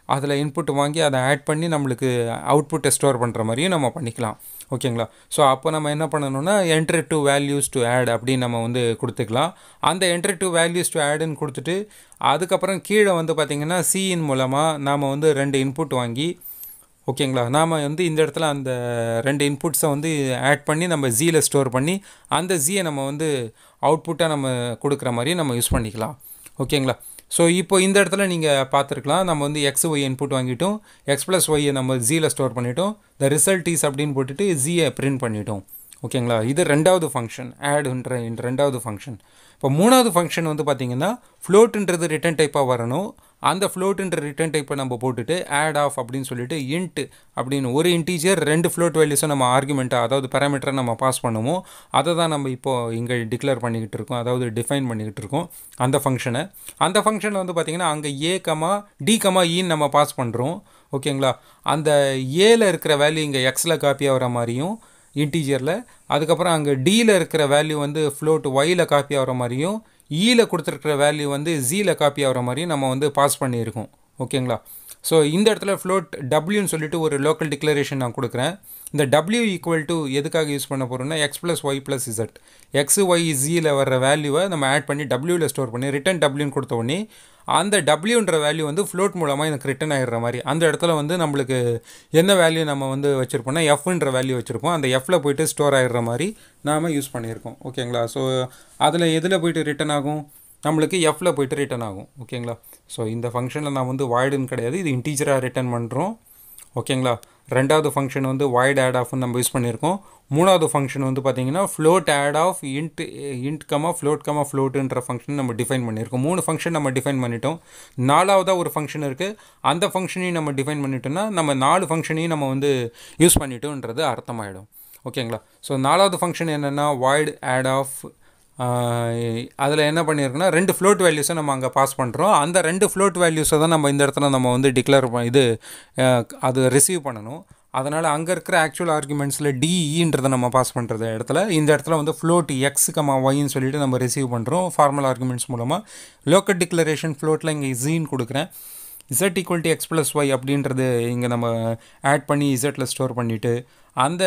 அதில் இன்புட் வாங்கி அதை ஆட் பண்ணி நம்மளுக்கு அவுட்புட்டை ஸ்டோர் பண்ணுற மாதிரியும் நம்ம பண்ணிக்கலாம். ஓகேங்களா? ஸோ அப்போ நம்ம என்ன பண்ணணும்னா enter two values to add அப்படின்னு நம்ம வந்து கொடுத்துக்கலாம். அந்த என்ட்ரு டு வேல்யூஸ் டு ஆடுன்னு கொடுத்துட்டு அதுக்கப்புறம் கீழே வந்து பார்த்திங்கன்னா சிஇன் மூலமாக நாம் வந்து 2 இன்புட் வாங்கி, ஓகேங்களா, நாம் வந்து இந்த இடத்துல அந்த 2 இன்புட்ஸை வந்து ஆட் பண்ணி நம்ம ஜியில் ஸ்டோர் பண்ணி அந்த ஜியை நம்ம வந்து அவுட்புட்டாக நம்ம கொடுக்குற மாதிரி நம்ம யூஸ் பண்ணிக்கலாம். ஓகேங்களா? ஸோ இப்போ இந்த இடத்துல நீங்கள் பார்த்துருக்கலாம், நம்ம வந்து எக்ஸ் ஒய் இன்புட் வாங்கிட்டோம், எக்ஸ் ப்ளஸ் ஒய்யை நம்ம ஜியில் ஸ்டோர் பண்ணிட்டோம், த ரிசல்ட் இஸ் அப்படின்னு போட்டுட்டு ஜியை பிரிண்ட் பண்ணிட்டோம். ஓகேங்களா? இது ரெண்டாவது ஃபங்க்ஷன், ஆடுன்ற ரெண்டாவது ஃபங்க்ஷன். இப்போ மூணாவது ஃபங்க்ஷன் வந்து பார்த்திங்கன்னா ஃப்ளோட்டுன்றது ரிட்டன் டைப்பாக வரணும். அந்த ஃப்ளோட்டுன்ற ரிட்டன் டைப்பை நம்ம போட்டுட்டு ஆட் ஆஃப் அப்படின்னு சொல்லிட்டு இன்ட் அப்படின்னு ஒரு இன்டீஜர் 2 ஃப்ளோட் வேல்யூஸை நம்ம ஆர்குமெண்ட்டாக அதாவது பேராமீட்டரை நம்ம பாஸ் பண்ணுவோம். அதை தான் நம்ம இப்போது இங்கே டிக்ளேர் பண்ணிக்கிட்டு இருக்கோம், அதாவது டிஃபைன் பண்ணிக்கிட்டு இருக்கோம் அந்த ஃபங்க்ஷனை. அந்த ஃபங்க்ஷனில் வந்து பார்த்திங்கன்னா அங்கே ஏ கமா டி கமா இன்னு நம்ம பாஸ் பண்ணுறோம். ஓகேங்களா? அந்த ஏல இருக்கிற வேல்யூ இங்கே எக்ஸில் காப்பி ஆகிற மாதிரியும் இன்டீஜரில், அதுக்கப்புறம் அங்கே டியில் இருக்கிற வேல்யூ வந்து ஃப்ளோட் ஒயில் காப்பி ஆகிற மாதிரியும், ஈயில் கொடுத்துருக்கிற வேல்யூ வந்து ஜியில் காப்பி ஆகிற மாதிரியும் நம்ம வந்து பாஸ் பண்ணியிருக்கோம். ஓகேங்களா? ஸோ இந்த இடத்துல ஃப்ளோட் டபிள்யூன்னு சொல்லிட்டு ஒரு லோக்கல் டிக்ளரேஷன் நான் கொடுக்குறேன். இந்த டபிள்யூ ஈக்குவல் டு எதுக்காக யூஸ் பண்ண போகிறோம்னா x plus y plus z, x y ஜியில் வர்ற வேல்யூவை நம்ம ஆட் பண்ணி டபிள்யூவில் ஸ்டோர் பண்ணி ரிட்டன் டபிள்யூன்னு கொடுத்த உடனே அந்த டபிள்யூன்ற வேல்யூ வந்து ஃப்ளோட் மூலமாக எனக்கு ரிட்டன் ஆகிடுற மாதிரி அந்த இடத்துல வந்து நம்மளுக்கு என்ன வேல்யூ நம்ம வந்து வச்சுருப்போம்னா எஃப்ன்ற வேல்யூ வச்சுருப்போம், அந்த எஃப்பில் போய்ட்டு ஸ்டோர் ஆகிடுற மாதிரி நாம் யூஸ் பண்ணியிருக்கோம். ஓகேங்களா? ஸோ அதில் எதில் போய்ட்டு ரிட்டன் ஆகும், நம்மளுக்கு எஃப்பில் போய்ட்டு ரிட்டன் ஆகும். ஓகேங்களா? ஸோ இந்த ஃபங்க்ஷனில் நான் வந்து வாய்டுன்னு கிடையாது, இது இன்டீஜராக ரிட்டன் பண்ணுறோம். ஓகேங்களா? ரெண்டாவது ஃபங்க்ஷன் வந்து வாய்ட் ஆட் ஆஃப்னு நம்ம யூஸ் பண்ணியிருக்கோம். மூணாவது ஃபங்க்ஷன் வந்து பார்த்திங்கன்னா float add of int comma ஃப்ளோட்டுன்ற ஃபங்க்ஷன் நம்ம டிஃபைன் பண்ணியிருக்கோம். 3 ஃபங்க்ஷன் நம்ம டிஃபைன் பண்ணிட்டோம். நாலாவதாக ஒரு ஃபங்க்ஷன் இருக்குது, அந்த ஃபங்க்ஷனையும் நம்ம டிஃபைன் பண்ணிட்டோம்னா நம்ம 4 ஃபங்க்ஷனையும் நம்ம வந்து யூஸ் பண்ணிட்டோன்றது அர்த்தமாயிடும். ஓகேங்களா? ஸோ நாலாவது ஃபங்க்ஷன் என்னென்னா வாய்ட் ஆட் ஆஃப். அதில் என்ன பண்ணியிருக்கோன்னா 2 ஃப்ளோட் வேல்யூஸை நம்ம அங்கே பாஸ் பண்ணுறோம். அந்த 2 ஃப்ளோட் வேல்யூஸை தான் நம்ம இந்த இடத்துல நம்ம வந்து டிக்ளேர் அது ரிசீவ் பண்ணணும். அதனால் அங்கே இருக்கிற ஆக்சுவல் ஆர்குமெண்ட்ஸில் டிஇன்றதை நம்ம பாஸ் பண்ணுறது இடத்துல இந்த இடத்துல வந்து ஃப்ளோட் எக்ஸ் கமா ஒய்ன்னு சொல்லிட்டு நம்ம ரிசீவ் பண்ணுறோம் ஃபார்மல் ஆர்குமெண்ட்ஸ் மூலமாக. லோக்கல் டிக்ளரேஷன் ஃப்ளோட்டில் இங்கே ஜீன்னு கொடுக்குறேன். Z equal to x plus y அப்படின்றது இங்கே நம்ம ஆட் பண்ணி இசட்டில் ஸ்டோர் பண்ணிவிட்டு அந்த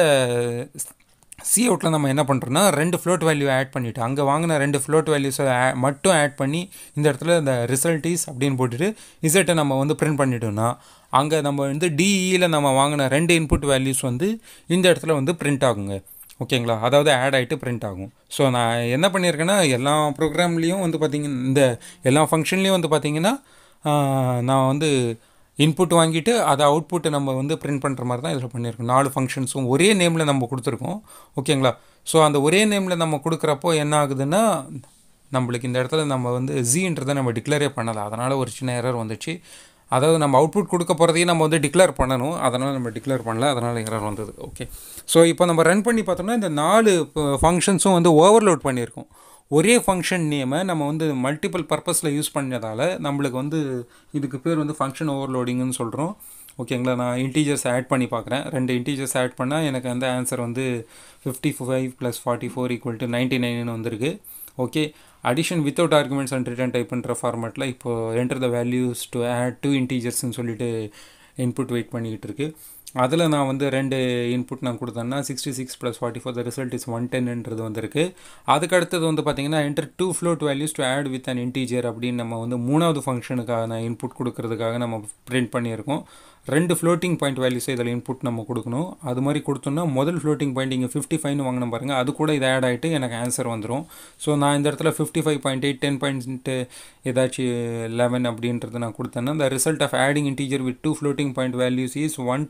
சி அவுட்டில் நம்ம என்ன பண்ணுறோன்னா 2 ஃப்ளோட் வேல்யூ ஆட் பண்ணிவிட்டு அங்கே வாங்கின 2 ஃப்ளோட் வேல்யூஸை மட்டும் ஆட் பண்ணி இந்த இடத்துல இந்த ரிசல்ட் இஸ் அப்படின்னு போட்டுட்டு இசட்டை நம்ம வந்து பிரிண்ட் பண்ணிட்டோம்னா அங்கே நம்ம வந்து டிஇயில் நம்ம வாங்கின 2 இன்புட் வேல்யூஸ் வந்து இந்த இடத்துல வந்து பிரிண்ட் ஆகுங்க. ஓகேங்களா? அதாவது ஆட் ஆகிட்டு பிரிண்ட் ஆகும். ஸோ நான் என்ன பண்ணியிருக்கேன்னா எல்லா ப்ரோக்ராம்லேயும் வந்து பார்த்திங்கன்னா இந்த எல்லா ஃபங்க்ஷன்லேயும் வந்து பார்த்திங்கன்னா நான் வந்து இன்புட் வாங்கிட்டு அதை அவுட்புட்டை நம்ம வந்து பிரிண்ட் பண்ணுற மாதிரி தான் இதில் பண்ணியிருக்கோம். 4 ஃபங்க்ஷன்ஸும் ஒரே நேமில் நம்ம கொடுத்துருக்கோம். ஓகேங்களா? ஸோ அந்த ஒரே நேமில் நம்ம கொடுக்குறப்போ என்ன ஆகுதுன்னா நம்மளுக்கு இந்த இடத்துல நம்ம வந்து ஜின்றதை நம்ம டிக்ளேரே பண்ணலை, அதனால் ஒரு சின்ன எரர் வந்துச்சு. அதாவது நம்ம அவுட்புட் கொடுக்க போகிறதையும் நம்ம வந்து டிக்ளேர் பண்ணணும், அதனால் நம்ம டிக்ளேர் பண்ணல, அதனால் எரர் வந்தது. ஓகே, ஸோ இப்போ நம்ம ரன் பண்ணி பார்த்தோம்னா இந்த 4 ஃபங்க்ஷன்ஸும் வந்து ஓவர்லோட் பண்ணியிருக்கோம். ஒரே ஃபங்க்ஷன் நேமை நம்ம வந்து மல்டிபிள் பர்பஸில் யூஸ் பண்ணதால் நம்மளுக்கு வந்து இதுக்கு பேர் வந்து ஃபங்க்ஷன் ஓவர்லோடிங்னு சொல்கிறோம். ஓகேங்களா? நான் இன்டீஜர்ஸ் ஆட் பண்ணி பார்க்குறேன். 2 இன்டீஜர்ஸ் ஆட் பண்ணால் எனக்கு வந்து ஆன்சர் வந்து 55 + 44 = 99 வந்திருக்கு. Okay, addition without arguments and return டைப்ன்ற ஃபார்மேட்டில் இப்போது enter the values to add 2 இன்டீஜர்ஸ்ன்னு சொல்லிட்டு இன்புட் வெயிட் பண்ணிக்கிட்டு இருக்குது. அதில் நான் வந்து 2 இன்புட் நான் கொடுத்தேன்னா 66 + 44 த ரிசல்ட் இஸ் 110ன்றது வந்திருக்கு. அதுக்கு அடுத்தது வந்து பார்த்திங்கன்னா enter 2 float values to add with an integer அப்படின்னு நம்ம வந்து 3வது ஃபங்க்ஷனுக்கான இன்புட் கொடுக்கறதுக்காக நம்ம பிரிண்ட் பண்ணியிருக்கோம். 2 ஃப்ளோட்டிங் பாயிண்ட் வேல்யூஸை இதில் இன்புட் நம்ம கொடுக்கணும். அது மாதிரி கொடுத்தோம்னா முதல் ஃப்ளோட்டிங் பாயிண்ட் இங்கே 55ன்னு வாங்கின பாருங்கள், அது கூட இதை ஆட் ஆகிட்டு எனக்கு ஆன்சர் வந்துடும். ஸோ நான் இந்த இடத்துல 55.8 10 ஏதாச்சும் 11 அப்படின்றது நான் கொடுத்தேன்னா the result of adding integer with 2 floating point values is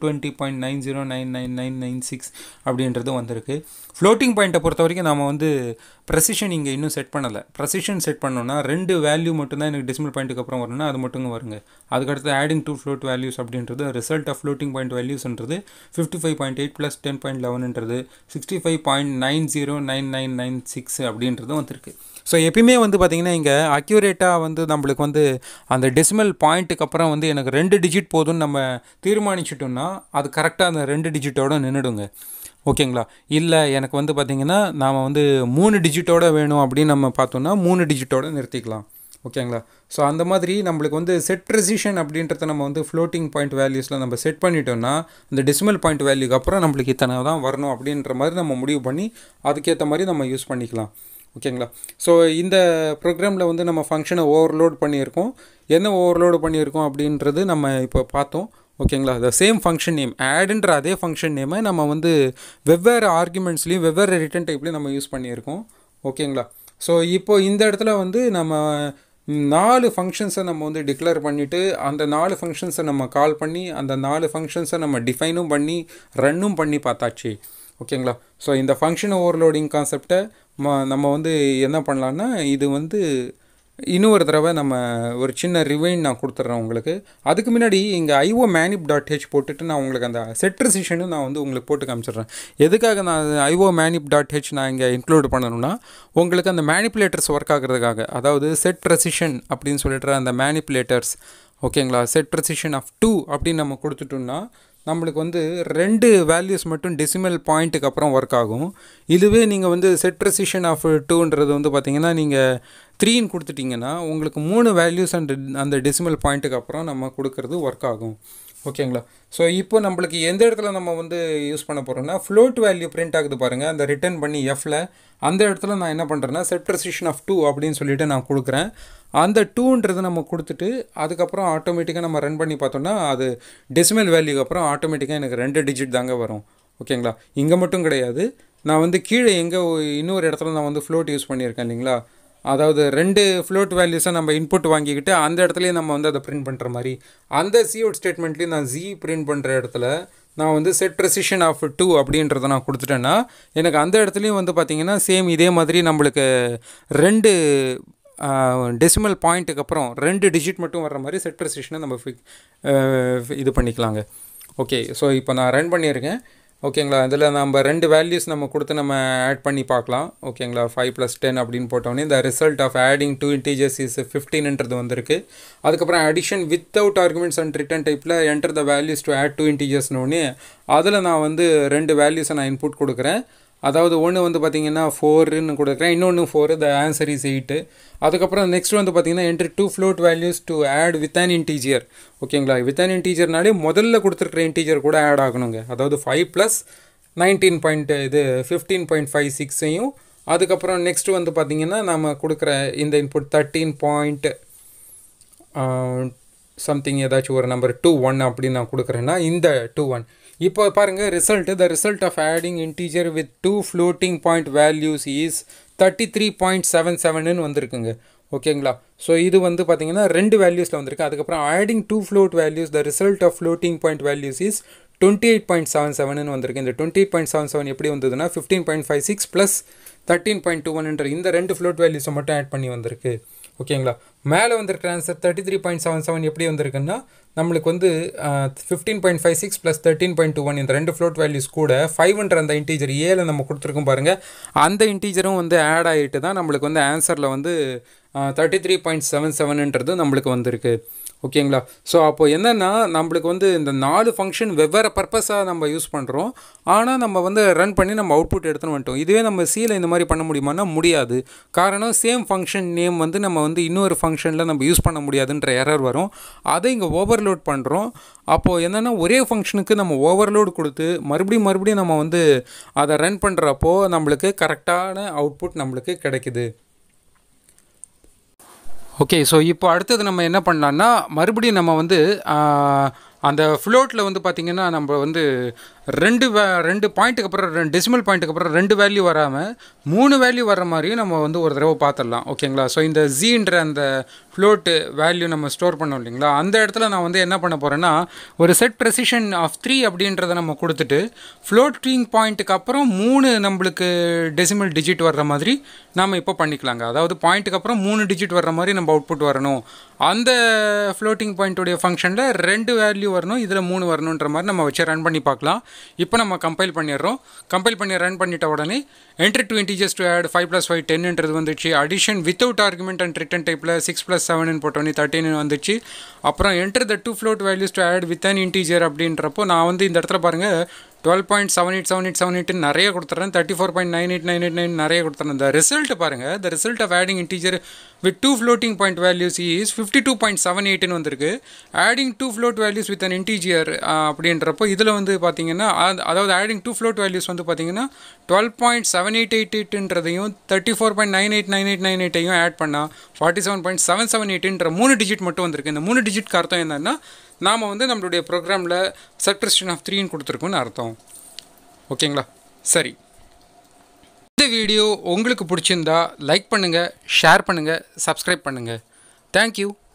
120.9099996 அப்படின்றது வந்திருக்கு. ஃப்ளோட்டிங் பாயிண்ட்டை பொறுத்த வரைக்கும் நம்ம வந்து ப்ரெசிஷன் இங்கே இன்னும் செட் பண்ணலை. ப்ரெசிஷன் செட் பண்ணோன்னா 2 வேல்யூ மட்டும்தான் எனக்கு டெசிமல் பாயிண்ட்டுக்கு அப்புறம் வரும்னா அது மட்டும் வருங்க. அதுக்கடுத்து ஆடிங் 2 ஃப்ளோட் வேல்யூஸ் அப்படின்றது ரிசல்ட் ஆஃப் ஃப்ளோட்டிங் பாயிண்ட் வேல்யூஸ்ன்றது 55.8 + 10.11ன்றது 65.909996 அப்படின்றது வந்திருக்கு. ஸோ எப்பயுமே வந்து பார்த்திங்கன்னா இங்கே அக்யூரேட்டாக வந்து நம்மளுக்கு வந்து அந்த டெசிமல் பாயிண்ட்டுக்கு அப்புறம் வந்து எனக்கு 2 டிஜிட் போதும்னு நம்ம தீர்மானிச்சிட்டோம்னா அது கரெக்டாக அந்த 2 டிஜிட்டோடு நின்றுடுங்க. ஓகேங்களா? இல்லை எனக்கு வந்து பார்த்திங்கன்னா நாம் வந்து 3 டிஜிட்டோடு வேணும் அப்படின்னு நம்ம பார்த்தோன்னா 3 டிஜிட்டோடு நிறுத்திக்கலாம். ஓகேங்களா. ஸோ அந்த மாதிரி நம்மளுக்கு வந்து செட் ப்ரெசிஷன் அப்படின்றத நம்ம வந்து ஃப்ளோட்டிங் பாயிண்ட் வேல்யூஸில் நம்ம செட் பண்ணிட்டோம்னா அந்த டெசிமல் பாயிண்ட் வேல்யூக்கு அப்புறம் நம்மளுக்கு இத்தனை தான் வரணும் அப்படின்ற மாதிரி நம்ம முடிவு பண்ணி அதுக்கேற்ற மாதிரி நம்ம யூஸ் பண்ணிக்கலாம். ஓகேங்களா. ஸோ இந்த ப்ரோக்ராமில் வந்து நம்ம ஃபங்க்ஷனை ஓவர்லோட் பண்ணியிருக்கோம். என்ன ஓவர்லோடு பண்ணியிருக்கோம் அப்படின்றது நம்ம இப்போ பார்த்தோம். ஓகேங்களா. த சேம் ஃபங்க்ஷன் நேம் ஆடுன்ற அதே ஃபங்க்ஷன் நேமை நம்ம வந்து வெவ்வேறு ஆர்குமெண்ட்ஸ்லையும் வெவ்வேறு ரிட்டன் டைப்லையும் நம்ம யூஸ் பண்ணியிருக்கோம். ஓகேங்களா. ஸோ இப்போ இந்த இடத்துல வந்து நம்ம 4 ஃபங்க்ஷன்ஸை நம்ம வந்து டிக்ளேர் பண்ணிவிட்டு அந்த 4 ஃபங்க்ஷன்ஸை நம்ம கால் பண்ணி அந்த 4 ஃபங்க்ஷன்ஸை நம்ம டிஃபைனும் பண்ணி ரன்னும் பண்ணி பார்த்தாச்சு. ஓகேங்களா. ஸோ இந்த ஃபங்க்ஷன் ஓவர்லோடிங் கான்செப்டை நம்ம வந்து என்ன பண்ணலான்னா இது வந்து இன்னொரு தடவை நம்ம ஒரு சின்ன ரிவைண்ட் நான் கொடுத்துட்றேன் உங்களுக்கு. அதுக்கு முன்னாடி இங்கே iomanip.h போட்டுட்டு நான் உங்களுக்கு அந்த செட் ப்ரெசிஷனும் நான் வந்து உங்களுக்கு போட்டு காமிச்சிடுறேன். எதுக்காக நான் iomanip.h நான் இங்கே இன்க்ளூட் பண்ணணும்னா உங்களுக்கு அந்த மேனிப்புலேட்டர்ஸ் ஒர்க் ஆகிறதுக்காக, அதாவது செட் ப்ரெசிஷன் அப்படின்னு சொல்லிட்டு அந்த மேனிப்புலேட்டர்ஸ். ஓகேங்களா. செட் ப்ரெசிஷன் ஆஃப் 2 அப்படின்னு நம்ம கொடுத்துட்டோம்னா நம்மளுக்கு வந்து 2 வேல்யூஸ் மட்டும் டெசிமல் பாயிண்ட்டுக்கு அப்புறம் ஒர்க் ஆகும். இதுவே நீங்கள் வந்து செட் ப்ரெசிஷன் ஆஃப் 2ன்றது வந்து பார்த்திங்கன்னா நீங்கள் 3ன்னு கொடுத்துட்டிங்கன்னா உங்களுக்கு 3 வேல்யூஸ் அந்த டெசிமல் பாயிண்ட்டுக்கு அப்புறம் நம்ம கொடுக்கறது ஒர்க் ஆகும். ஓகேங்களா. ஸோ இப்போ நம்மளுக்கு எந்த இடத்துல நம்ம வந்து யூஸ் பண்ண போகிறோம்னா ஃப்ளோட் வேல்யூ பிரிண்ட் ஆகுது பாருங்கள், அந்த ரிட்டர்ன் பண்ணி எஃப்பில் அந்த இடத்துல நான் என்ன பண்ணுறேன்னா செட் ப்ரெசிஷன் ஆஃப் 2 அப்படின்னு சொல்லிட்டு நான் கொடுக்குறேன். அந்த 2ன்றது நம்ம கொடுத்துட்டு அதுக்கப்புறம் ஆட்டோமேட்டிக்காக நம்ம ரன் பண்ணி பார்த்தோம்னா அது டெசிமல் வேல்யூக்கு அப்புறம் ஆட்டோமேட்டிக்காக எனக்கு 2 டிஜிட் தாங்க வரும். ஓகேங்களா. இங்கே மட்டும் கிடையாது, நான் வந்து கீழே எங்கே இன்னொரு இடத்துல நான் வந்து ஃப்ளோட் யூஸ் பண்ணியிருக்கேன் இல்லைங்களா. அதாவது 2 ஃப்ளோட் வேல்யூஸை நம்ம இன்புட் வாங்கிக்கிட்டு அந்த இடத்துலையே நம்ம வந்து அதை பிரிண்ட் பண்ணுற மாதிரி அந்த சிஅவுட் ஸ்டேட்மெண்ட்லேயும் நான் ஜி பிரிண்ட் பண்ணுற இடத்துல நான் வந்து செட் ப்ரெசிஷன் ஆஃப் 2 அப்படின்றத நான் கொடுத்துட்டேன்னா எனக்கு அந்த இடத்துலையும் வந்து பார்த்திங்கன்னா சேம் இதே மாதிரி நம்மளுக்கு 2 டெசிமல் பாயிண்ட்டுக்கு அப்புறம் 2 டிஜிட் மட்டும் வர்ற மாதிரி செட் ப்ரெசிஷனை நம்ம இது பண்ணிக்கலாங்க. ஓகே. ஸோ இப்போ நான் ரன் பண்ணியிருக்கேன். ஓகேங்களா. இதில் நம்ம 2 வேல்யூஸ் நம்ம கொடுத்து நம்ம ஆட் பண்ணி பார்க்கலாம். ஓகேங்களா. 5 + 10 அப்படின்னு போட்டோன்னே இந்த result of adding 2 integers is 15ன்றது வந்திருக்கு. அதுக்கப்புறம் addition without arguments and return டைப்பில் enter the values to add 2 integers அதில் நான் வந்து 2 வேல்யூஸை நான் இன்புட் கொடுக்குறேன். அதாவது ஒன்று வந்து பார்த்திங்கன்னா 4ன்னு கொடுக்குறேன், இன்னொன்று 4, த ஆன்சர் இஸ் 8. அதுக்கப்புறம் நெக்ஸ்ட் வந்து பார்த்திங்கன்னா entry 2 float values to add with an integer. ஓகேங்களா. வித் அன் இன்டீஜர்னாலே முதல்ல கொடுத்துருக்குற இன்டீஜர் கூட ஆட் ஆகணுங்க. அதாவது 5 + 15.56ஐயும் அதுக்கப்புறம் நெக்ஸ்ட் வந்து பார்த்திங்கன்னா நம்ம கொடுக்குற இந்த இன்புட் 13 சம்திங் ஏதாச்சும் ஒரு நம்பர் 21 அப்படின்னு நான் கொடுக்குறேன்னா இந்த 21. இப்போ பாருங்கள் result, the result of adding integer with 2 floating point values is 33.77ன்னு வந்திருக்குங்க. ஓகேங்களா. ஸோ இது வந்து பார்த்திங்கன்னா 2 வேல்யூஸில் வந்திருக்கு. அதுக்கப்புறம் adding 2 float values the result of floating point values is 28.77ன்னு வந்திருக்கு. இந்த 28.77 எப்படி வந்ததுன்னா 15.56 + 13.21 இந்த 2 ஃப்ளோட் வேல்யூஸை மட்டும் ஆட் பண்ணி வந்திருக்கு. ஓகேங்களா. மேலே வந்திருக்கிற ஆன்சர் 33.77 எப்படி வந்திருக்குன்னா நம்மளுக்கு வந்து 15.56 + 13.21 இந்த 2 ஃப்ளோட் வேல்யூஸ் கூட 5ன்ற அந்த இன்டீஜர் ஏல நம்ம கொடுத்துருக்கோம் பாருங்கள், அந்த இன்டீஜரும் வந்து ஆட் ஆகிட்டு தான் நம்மளுக்கு வந்து ஆன்சரில் வந்து 33.77ன்றது நம்மளுக்கு வந்திருக்கு. ஓகேங்களா. ஸோ அப்போது என்னென்னா நம்மளுக்கு வந்து இந்த 4 ஃபங்க்ஷன் வெவ்வேறு பர்பஸாக நம்ம யூஸ் பண்ணுறோம். ஆனால் நம்ம வந்து ரன் பண்ணி நம்ம அவுட்புட் எடுத்துன்னு வந்துட்டோம். இதுவே நம்ம சியில் இந்த மாதிரி பண்ண முடியுமானா முடியாது. காரணம் சேம் ஃபங்க்ஷன் நேம் வந்து நம்ம வந்து இன்னொரு ஃபங்க்ஷனில் நம்ம யூஸ் பண்ண முடியாதுன்ற எரர் வரும். அதை இங்கே ஓவர்லோட் பண்ணுறோம். அப்போது என்னென்னா ஒரே ஃபங்க்ஷனுக்கு நம்ம ஓவர்லோடு கொடுத்து மறுபடியும் நம்ம வந்து அதை ரன் பண்ணுறப்போ நம்மளுக்கு கரெக்டான அவுட்புட் நம்மளுக்கு கிடைக்குது. ஓகே. ஸோ இப்போ அடுத்தது நம்ம என்ன பண்ணலான்னா மறுபடியும் நம்ம வந்து அந்த ஃப்ளோட்டில் வந்து பார்த்திங்கன்னா நம்ம வந்து 2 பாயிண்ட்டுக்கு அப்புறம் 2 டெசிமல் பாயிண்ட்டுக்கு அப்புறம் 2 வேல்யூ வராமல் 3 வேல்யூ வர்ற மாதிரியும் நம்ம வந்து ஒரு தடவை பார்த்துடலாம். ஓகேங்களா. ஸோ இந்த ஜீன்ற அந்த ஃப்ளோட்டு வேல்யூ நம்ம ஸ்டோர் பண்ணோம் இல்லைங்களா, அந்த இடத்துல நான் வந்து என்ன பண்ண போகிறேன்னா ஒரு செட் ப்ரெசிஷன் ஆஃப் 3 அப்படின்றத நம்ம கொடுத்துட்டு ஃப்ளோட்டிங் பாயிண்ட்டுக்கு அப்புறம் 3 நம்மளுக்கு டெசிமல் டிஜிட் வர்ற மாதிரி நாம் இப்போ பண்ணிக்கலாங்க. அதாவது பாயிண்ட்டுக்கு அப்புறம் 3 டிஜிட் வர்ற மாதிரி நம்ம அவுட்புட் வரணும். அந்த ஃப்ளோட்டிங் பாயிண்ட்டுடைய ஃபங்க்ஷனில் 2 வேல்யூ வரணும், இதில் 3 வரணுன்ற மாதிரி நம்ம வச்சு ரன் பண்ணி பார்க்கலாம். இப்போ நம்ம கம்பைல் பண்ணிடுறோம். கம்பைல் பண்ணி ரன் பண்ணிட்ட உடனே என்ட்ரி 2 integers to add 5 + 5 10ன்றது வந்துச்சு. Addition without argument and return டைப்பில் 6 + 7ன்னு போட்டோன்னே 13 வந்துச்சு. அப்புறம் enter the 2 float values to add with an integer அப்படின்றப்போ நான் வந்து இந்த இடத்துல பாருங்கள் 12.787878 நிறைய கொடுத்துட்றேன், 34.98989 நிறைய கொடுத்துட்றேன். இந்த ரிசல்ட் பாருங்கள், the result of adding integer with 2 floating point values is 52.78ன்னு வந்திருக்கு. adding 2 float values with an integer அப்படின்றப்போ இதில் வந்து பார்த்தீங்கன்னா அதாவது adding 2 float values வந்து பார்த்தீங்கன்னா 12.7888ன்றதையும் 34.989898ஐயும் ஆட் பண்ணால் 47.778ன்ற 3 டிஜிட் மட்டும் வந்திருக்கு. இந்த 3 டிஜிட்க்கு அர்த்தம் என்னன்னா நாம் வந்து நம்மளுடைய ப்ரோக்ராமில் செட் ப்ரெசிஷன் ஆஃப் 3ன்னு கொடுத்துருக்கோன்னு அர்த்தம். ஓகேங்களா? சரி, இந்த வீடியோ உங்களுக்கு பிடிச்சிருந்தா லைக் பண்ணுங்கள், ஷேர் பண்ணுங்கள், சப்ஸ்கிரைப் பண்ணுங்கள். தேங்க்யூ.